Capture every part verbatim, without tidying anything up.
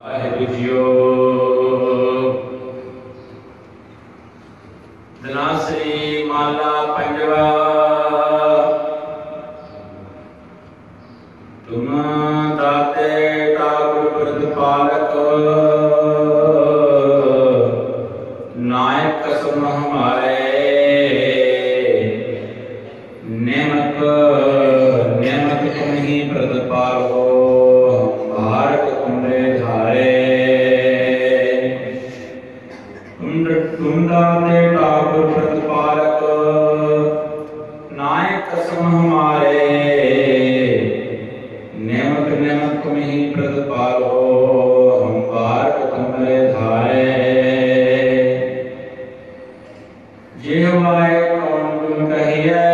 वाहिगुरू जीओ। धनासरी माला पंजवा। तुम दाते ठाकुर प्रतिपालक, नायक कसम हमारे। नेमक नेमक तुम ही प्रतिपालो, भारत तुमरे धारे। तुम दाते ठाकुर प्रतिपालक, नायक कसम हमारे। नेमक नेमक तुम ही प्रतिपालो, हम भारत तुमरे धारे। जिह्वाए कौन तुम कहिए,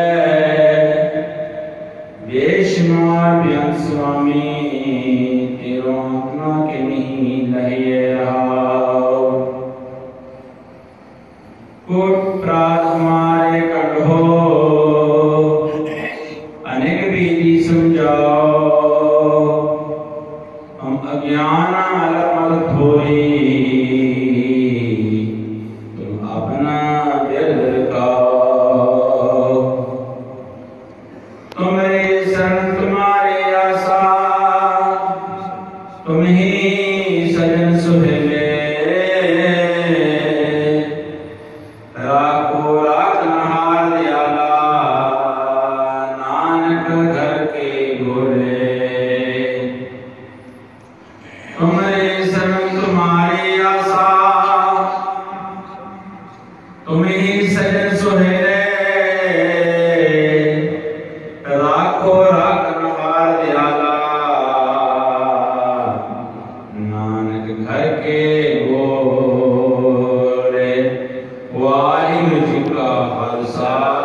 बेशुमार व्यंग स्वामी। तेरो आत्मा के नहीं लहिए रहाओ। कोट प्रात हमारे कंढो, अनेक विधि समझाओ। हम अज्ञान अलमल थोरी, तुम अपना दिल रखाओ। तुम्हारे शरण तुम्हारे आशा, तुम ही सजन सुहेले। राखो राखनहार दयाला, नानक घर के गोले। तुम्हारे शरण तुम्हारी आशा, तुम ही सजन सुहेले। राखो राखनहार दयाला, नानक घर के गोले। वाहिगुरू जी का खालसा।